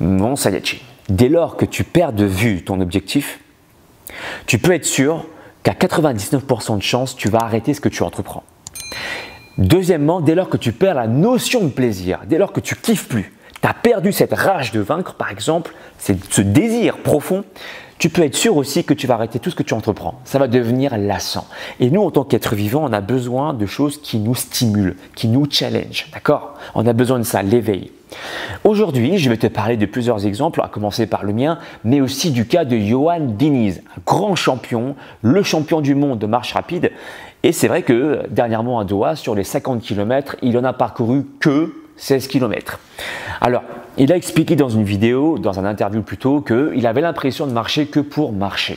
Mon Saiyajin, dès lors que tu perds de vue ton objectif, tu peux être sûr qu'à 99% de chance, tu vas arrêter ce que tu entreprends. Deuxièmement, dès lors que tu perds la notion de plaisir, dès lors que tu kiffes plus, tu as perdu cette rage de vaincre, par exemple, ce désir profond, tu peux être sûr aussi que tu vas arrêter tout ce que tu entreprends. Ça va devenir lassant. Et nous, en tant qu'êtres vivants, on a besoin de choses qui nous stimulent, qui nous challengent. D'accord? On a besoin de ça, l'éveil. Aujourd'hui, je vais te parler de plusieurs exemples, à commencer par le mien, mais aussi du cas de Johan Diniz, un grand champion, le champion du monde de marche rapide. Et c'est vrai que dernièrement à Doha, sur les 50 km, il en a parcouru que 16 km. Alors, il a expliqué dans une vidéo, dans un interview plutôt, qu'il avait l'impression de marcher que pour marcher.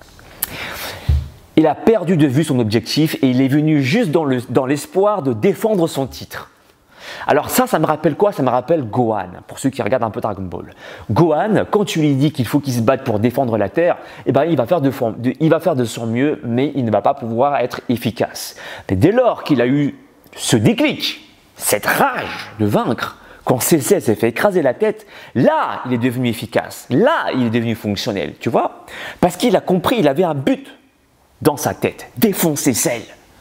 Il a perdu de vue son objectif et il est venu juste dans l'espoir de défendre son titre. Alors ça me rappelle quoi? Ça me rappelle Gohan, pour ceux qui regardent un peu Dragon Ball. Gohan, quand tu lui dis qu'il faut qu'il se batte pour défendre la Terre, eh ben, il va faire de son mieux, mais il ne va pas pouvoir être efficace. Mais dès lors qu'il a eu ce déclic, cette rage de vaincre, quand CC s'est fait écraser la tête, là, il est devenu efficace. Là, il est devenu fonctionnel, tu vois? Parce qu'il a compris, il avait un but dans sa tête, défoncer Cell.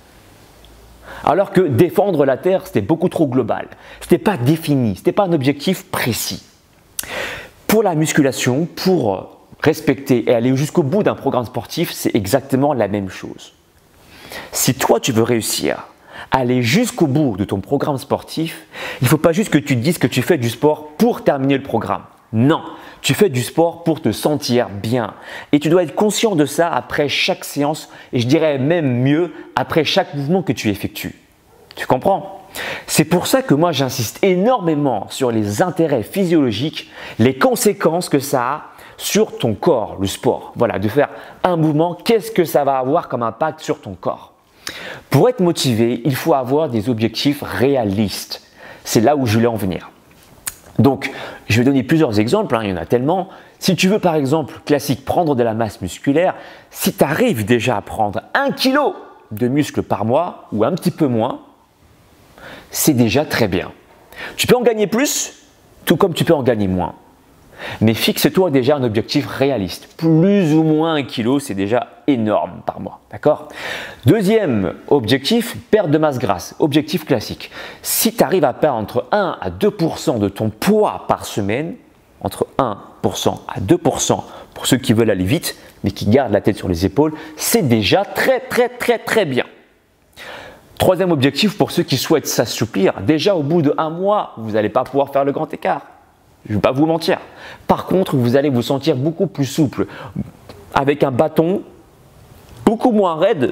Alors que défendre la Terre, c'était beaucoup trop global. Ce n'était pas défini, ce n'était pas un objectif précis. Pour la musculation, pour respecter et aller jusqu'au bout d'un programme sportif, c'est exactement la même chose. Si toi, tu veux réussir à aller jusqu'au bout de ton programme sportif, il ne faut pas juste que tu te dises que tu fais du sport pour terminer le programme. Non, tu fais du sport pour te sentir bien. Et tu dois être conscient de ça après chaque séance et je dirais même mieux, après chaque mouvement que tu effectues. Tu comprends? C'est pour ça que moi j'insiste énormément sur les intérêts physiologiques, les conséquences que ça a sur ton corps, le sport. Voilà, de faire un mouvement, qu'est-ce que ça va avoir comme impact sur ton corps? Pour être motivé, il faut avoir des objectifs réalistes. C'est là où je voulais en venir. Donc, je vais donner plusieurs exemples, il y en a tellement. Si tu veux par exemple, classique, prendre de la masse musculaire, si tu arrives déjà à prendre 1 kg de muscle par mois ou un petit peu moins, c'est déjà très bien. Tu peux en gagner plus, tout comme tu peux en gagner moins. Mais fixe-toi déjà un objectif réaliste. Plus ou moins 1 kg, c'est déjà énorme par mois. D'accord? Deuxième objectif, perte de masse grasse. Objectif classique. Si tu arrives à perdre entre 1 à 2% de ton poids par semaine, entre 1% à 2% pour ceux qui veulent aller vite, mais qui gardent la tête sur les épaules, c'est déjà très bien. Troisième objectif pour ceux qui souhaitent s'assouplir. Déjà au bout de 1 mois, vous n'allez pas pouvoir faire le grand écart. Je ne vais pas vous mentir. Par contre, vous allez vous sentir beaucoup plus souple, avec un bâton beaucoup moins raide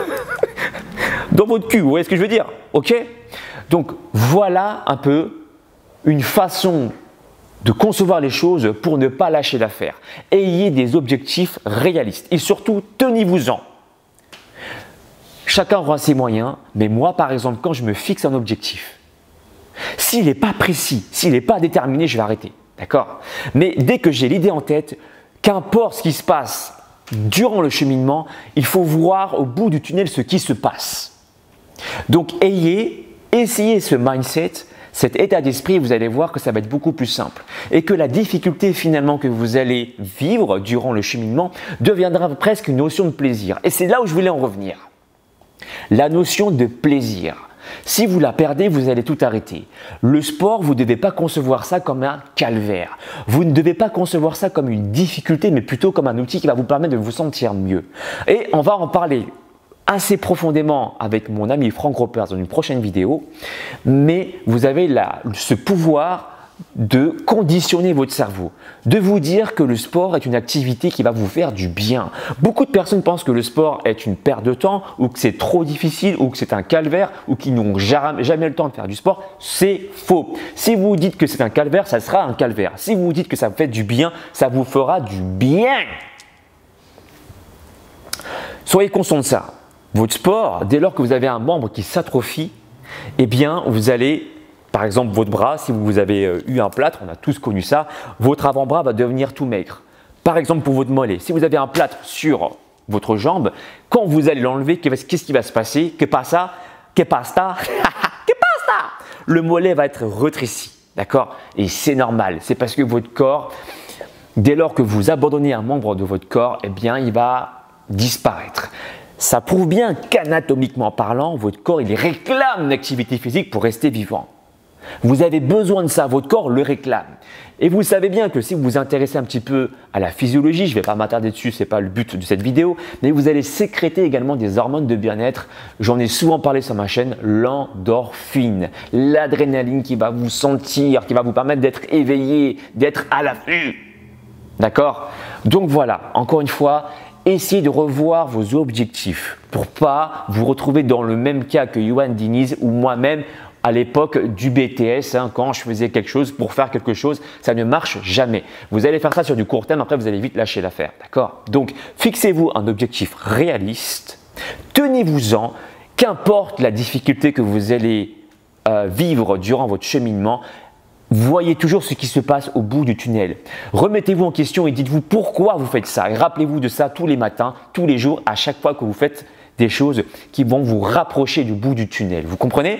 dans votre cul. Vous voyez ce que je veux dire? Ok? Donc, voilà un peu une façon de concevoir les choses pour ne pas lâcher l'affaire. Ayez des objectifs réalistes et surtout, tenez-vous-en. Chacun aura ses moyens, mais moi, par exemple, quand je me fixe un objectif, s'il n'est pas précis, s'il n'est pas déterminé, je vais arrêter. D'accord? Mais dès que j'ai l'idée en tête, qu'importe ce qui se passe durant le cheminement, il faut voir au bout du tunnel ce qui se passe. Donc, essayez ce mindset, cet état d'esprit, vous allez voir que ça va être beaucoup plus simple. Et que la difficulté finalement que vous allez vivre durant le cheminement deviendra presque une notion de plaisir. Et c'est là où je voulais en revenir. La notion de plaisir. Si vous la perdez, vous allez tout arrêter. Le sport, vous ne devez pas concevoir ça comme un calvaire. Vous ne devez pas concevoir ça comme une difficulté, mais plutôt comme un outil qui va vous permettre de vous sentir mieux. Et on va en parler assez profondément avec mon ami Franck Ropers dans une prochaine vidéo. Mais vous avez ce pouvoir de conditionner votre cerveau, de vous dire que le sport est une activité qui va vous faire du bien. Beaucoup de personnes pensent que le sport est une perte de temps ou que c'est trop difficile ou que c'est un calvaire ou qu'ils n'ont jamais le temps de faire du sport. C'est faux. Si vous dites que c'est un calvaire, ça sera un calvaire. Si vous dites que ça vous fait du bien, ça vous fera du bien. Soyez conscient de ça. Votre sport, dès lors que vous avez un membre qui s'atrophie, eh bien, vous allez… Par exemple, votre bras, si vous avez eu un plâtre, on a tous connu ça, votre avant-bras va devenir tout maigre. Par exemple, pour votre mollet, si vous avez un plâtre sur votre jambe, quand vous allez l'enlever, qu'est-ce qui va se passer? Que pasta? Le mollet va être rétréci. d'accord? Et c'est normal, c'est parce que votre corps, dès lors que vous abandonnez un membre de votre corps, eh bien, il va disparaître. Ça prouve bien qu'anatomiquement parlant, votre corps, il réclame une activité physique pour rester vivant. Vous avez besoin de ça, votre corps le réclame. Et vous savez bien que si vous vous intéressez un petit peu à la physiologie, je ne vais pas m'attarder dessus, ce n'est pas le but de cette vidéo, mais vous allez sécréter également des hormones de bien-être. J'en ai souvent parlé sur ma chaîne, l'endorphine, l'adrénaline qui va vous sentir, qui va vous permettre d'être éveillé, d'être à l'affût. D'accord? Donc voilà, encore une fois, essayez de revoir vos objectifs pour ne pas vous retrouver dans le même cas que Johan Diniz ou moi-même à l'époque du BTS, quand je faisais quelque chose pour faire quelque chose, ça ne marche jamais. Vous allez faire ça sur du court terme, après vous allez vite lâcher l'affaire, d'accord? Donc, fixez-vous un objectif réaliste, tenez-vous-en, qu'importe la difficulté que vous allez vivre durant votre cheminement, voyez toujours ce qui se passe au bout du tunnel. Remettez-vous en question et dites-vous pourquoi vous faites ça. Et rappelez-vous de ça tous les matins, tous les jours, à chaque fois que vous faites des choses qui vont vous rapprocher du bout du tunnel. Vous comprenez?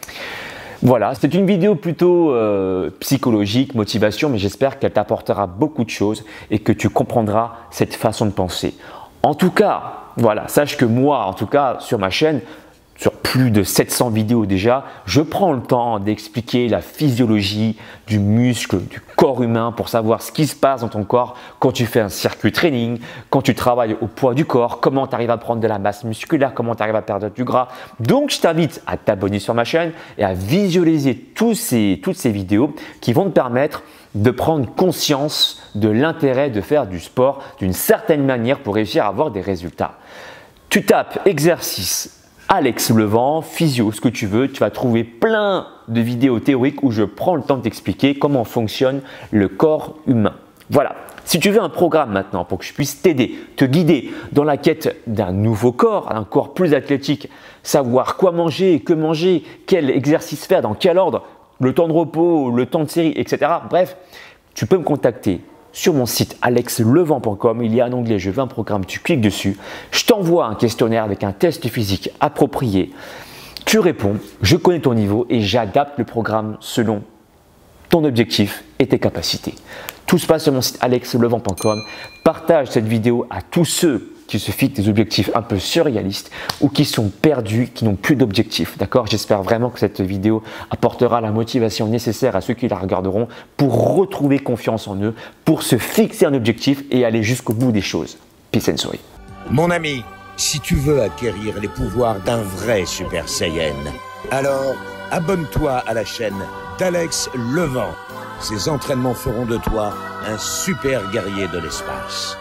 Voilà, c'est une vidéo plutôt psychologique, motivation, mais j'espère qu'elle t'apportera beaucoup de choses et que tu comprendras cette façon de penser. En tout cas, voilà, sache que moi, en tout cas, sur ma chaîne, sur plus de 700 vidéos déjà, je prends le temps d'expliquer la physiologie du muscle, du corps humain pour savoir ce qui se passe dans ton corps quand tu fais un circuit training, quand tu travailles au poids du corps, comment tu arrives à prendre de la masse musculaire, comment tu arrives à perdre du gras. Donc, je t'invite à t'abonner sur ma chaîne et à visualiser toutes ces vidéos qui vont te permettre de prendre conscience de l'intérêt de faire du sport d'une certaine manière pour réussir à avoir des résultats. Tu tapes exercice Alex Levent, physio, ce que tu veux, tu vas trouver plein de vidéos théoriques où je prends le temps de t'expliquer comment fonctionne le corps humain. Voilà, si tu veux un programme maintenant pour que je puisse t'aider, te guider dans la quête d'un nouveau corps, un corps plus athlétique, savoir quoi manger, que manger, quel exercice faire, dans quel ordre, le temps de repos, le temps de série, etc. Bref, tu peux me contacter sur mon site alexlevent.com, il y a un onglet « Je veux un programme », tu cliques dessus, je t'envoie un questionnaire avec un test physique approprié, tu réponds, je connais ton niveau et j'adapte le programme selon ton objectif et tes capacités. Tout se passe sur mon site alexlevent.com, partage cette vidéo à tous ceux qui se fixent des objectifs un peu surréalistes ou qui sont perdus, qui n'ont plus d'objectifs. D'accord? J'espère vraiment que cette vidéo apportera la motivation nécessaire à ceux qui la regarderont pour retrouver confiance en eux, pour se fixer un objectif et aller jusqu'au bout des choses. Peace and sorry. Mon ami, si tu veux acquérir les pouvoirs d'un vrai Super Saiyan, alors abonne-toi à la chaîne d'Alex Levent. Ces entraînements feront de toi un super guerrier de l'espace.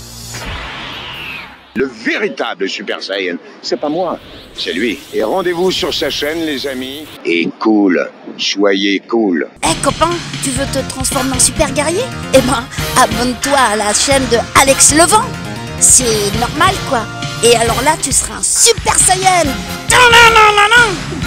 Le véritable Super Saiyan, c'est pas moi, c'est lui. Et rendez-vous sur sa chaîne, les amis. Et cool, soyez cool. Eh copain, tu veux te transformer en super guerrier? Eh ben, abonne-toi à la chaîne de Alex Levent. C'est normal quoi. Et alors là, tu seras un Super Saiyan. Non, non, non, non, non.